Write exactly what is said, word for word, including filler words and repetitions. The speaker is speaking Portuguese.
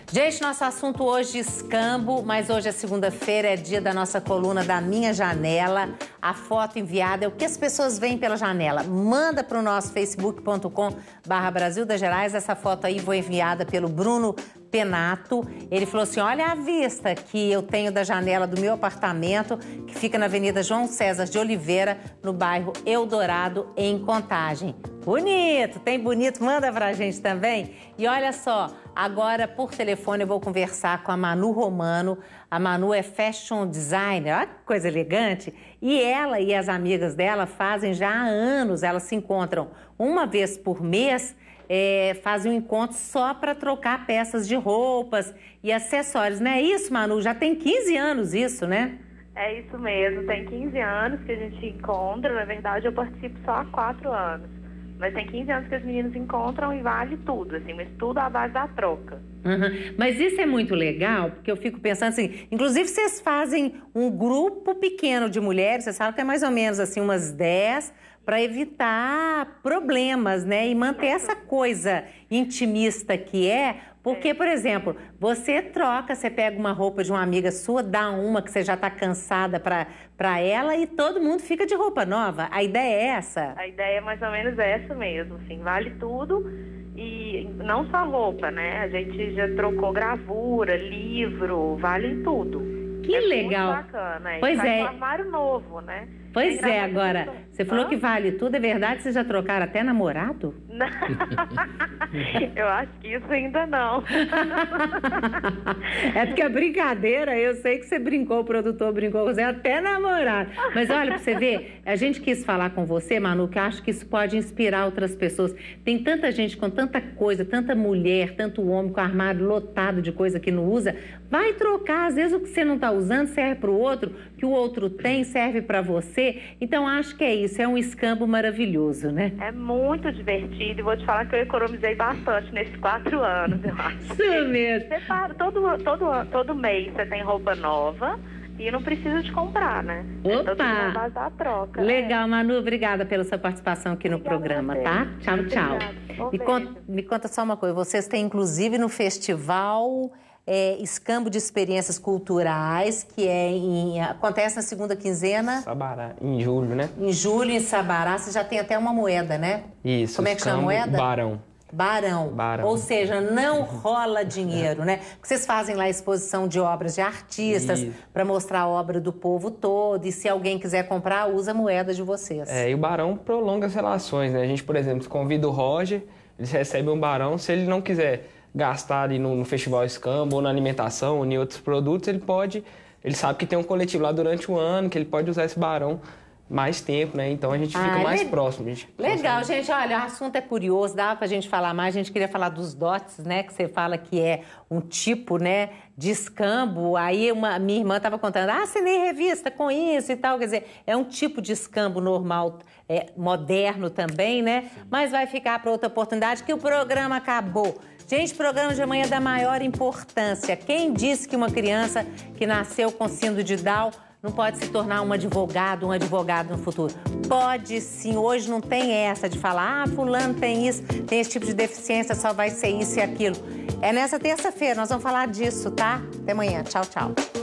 Gente, nosso assunto hoje escambo, mas hoje é segunda-feira, é dia da nossa coluna da Minha Janela. A foto enviada é o que as pessoas veem pela janela. Manda para o nosso facebook ponto com barra Brasil das Gerais. Essa foto aí foi enviada pelo Bruno Penato. Ele falou assim, olha a vista que eu tenho da janela do meu apartamento, que fica na Avenida João César de Oliveira, no bairro Eldorado, em Contagem. Bonito, tem bonito? Manda pra gente também. E olha só, agora por telefone eu vou conversar com a Manu Romano. A Manu é fashion designer, olha que coisa elegante. E ela e as amigas dela fazem já há anos, elas se encontram uma vez por mês, é, fazem um encontro só para trocar peças de roupas e acessórios. Não é isso, Manu? Já tem quinze anos isso, né? É isso mesmo, tem quinze anos que a gente encontra. Na verdade, eu participo só há quatro anos. Mas tem quinze anos que os meninos encontram e vale tudo, assim, mas tudo à base da troca. Uhum. Mas isso é muito legal, porque eu fico pensando assim, inclusive vocês fazem um grupo pequeno de mulheres, vocês sabem que é mais ou menos assim umas dez, para evitar problemas, né? E manter essa coisa intimista que é, porque, por exemplo, você troca, você pega uma roupa de uma amiga sua, dá uma que você já está cansada para ela e todo mundo fica de roupa nova. A ideia é essa? A ideia é mais ou menos essa mesmo, assim, vale tudo e não só roupa, né? A gente já trocou gravura, livro, vale tudo. Que é legal. Muito bacana. Pois é. Um armário novo, né? Pois é, agora, você falou Hã? que vale tudo, é verdade? Vocês já trocaram até namorado? Eu acho que isso ainda não. É porque a brincadeira, eu sei que você brincou, o produtor brincou com você, até namorado. Mas olha, pra você ver, a gente quis falar com você, Manu, que eu acho que isso pode inspirar outras pessoas. Tem tanta gente com tanta coisa, tanta mulher, tanto homem com armário lotado de coisa que não usa. Vai trocar, às vezes o que você não está usando serve para o outro, que o outro tem serve para você. Então, acho que é isso, é um escambo maravilhoso, né? É muito divertido e vou te falar que eu economizei bastante nesses quatro anos, eu acho. Isso mesmo. Você para, todo, todo, todo mês você tem roupa nova e não precisa de comprar, né? Opa! Então, na base da troca. Legal, é. Manu, obrigada pela sua participação aqui no Obrigada programa, a você. tá? Tchau, tchau. Obrigada. Me conta, me conta só uma coisa, vocês têm inclusive no festival... É, escambo de experiências culturais, que é em, acontece na segunda quinzena... Sabará, em julho, né? Em julho, em Sabará, você já tem até uma moeda, né? Isso. Como é que chama a moeda? Barão. Barão. Barão. Ou seja, não rola dinheiro, né? Porque vocês fazem lá exposição de obras de artistas para mostrar a obra do povo todo, e se alguém quiser comprar, usa a moeda de vocês. É, e o Barão prolonga as relações, né? A gente, por exemplo, convida o Roger, eles recebem um Barão, se ele não quiser... gastar ali no, no Festival Escambo, ou na alimentação, ou em outros produtos, ele pode... Ele sabe que tem um coletivo lá durante o ano, que ele pode usar esse barão mais tempo, né? Então a gente fica ah, mais le... próximo. A gente Legal, consegue... gente. Olha, o assunto é curioso, dá pra gente falar mais. A gente queria falar dos dotes, né? Que você fala que é um tipo, né, de escambo. Aí uma, minha irmã estava contando, ah, assinei revista com isso e tal. Quer dizer, é um tipo de escambo normal, é, moderno também, né? Sim. Mas vai ficar para outra oportunidade, que o programa acabou. Gente, programa de amanhã é da maior importância. Quem disse que uma criança que nasceu com síndrome de Down não pode se tornar um advogado, um advogado no futuro? Pode sim. Hoje não tem essa de falar, ah, fulano tem isso, tem esse tipo de deficiência, só vai ser isso e aquilo. É nessa terça-feira, nós vamos falar disso, tá? Até amanhã. Tchau, tchau.